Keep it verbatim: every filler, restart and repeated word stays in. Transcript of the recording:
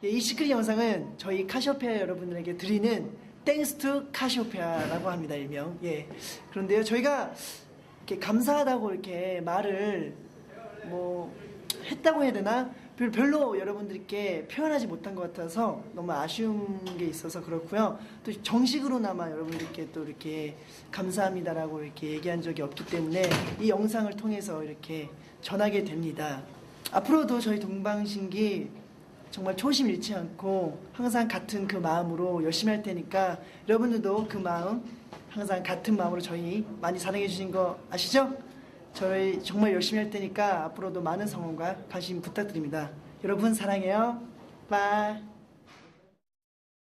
예, 이 시크릿 영상은 저희 카시오페아 여러분들에게 드리는 땡스 투 카시오페아라고 합니다, 일명. 예. 그런데요, 저희가 이렇게 감사하다고 이렇게 말을 뭐 했다고 해야 되나? 별로 여러분들께 표현하지 못한 것 같아서 너무 아쉬운 게 있어서 그렇고요. 또 정식으로나마 여러분들께 또 이렇게 감사합니다라고 이렇게 얘기한 적이 없기 때문에 이 영상을 통해서 이렇게 전하게 됩니다. 앞으로도 저희 동방신기 정말 초심 잃지 않고 항상 같은 그 마음으로 열심히 할 테니까 여러분들도 그 마음 항상 같은 마음으로 저희 많이 사랑해 주신 거 아시죠? 저희 정말 열심히 할 테니까 앞으로도 많은 성원과 관심 부탁드립니다. 여러분 사랑해요. 바이.